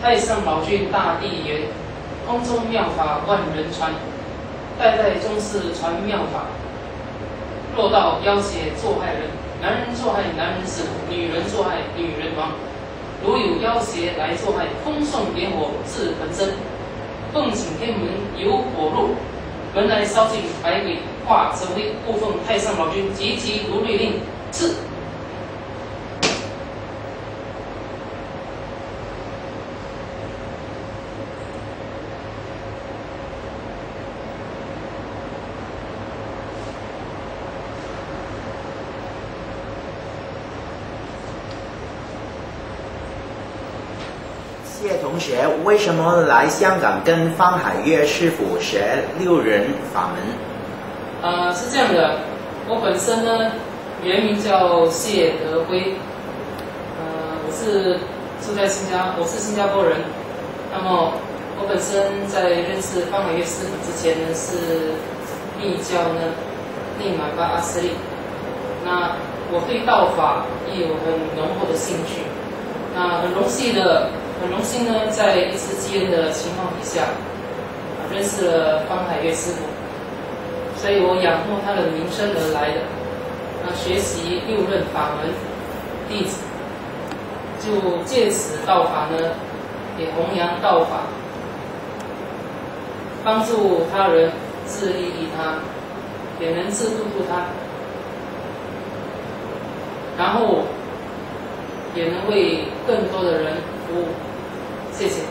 太上老君大帝言：空中妙法万人传，代代宗师传妙法。若道要挟作害人，男人作害男人死，女人作害女人亡。如有要挟来作害，空送点火至本身，奉请天门有火入，门来烧尽百鬼化成灰，故奉太上老君急急如律令赐。 谢同学，为什么来香港跟方海月师傅学六人法门？ 是这样的，我本身呢原名叫谢德辉，我是新加坡人。那么我本身在认识方海月师傅之前呢，是密教呢内玛巴阿斯利。那我对道法也有很浓厚的兴趣。那很荣幸呢，在一次机缘的情况底下，认识了方海月师傅，所以我仰慕他的名声而来的。那学习六任法门弟子，就借此道法呢，也弘扬道法，帮助他人，自利利他，也能自度度他，然后也能为更多的人服务。谢谢。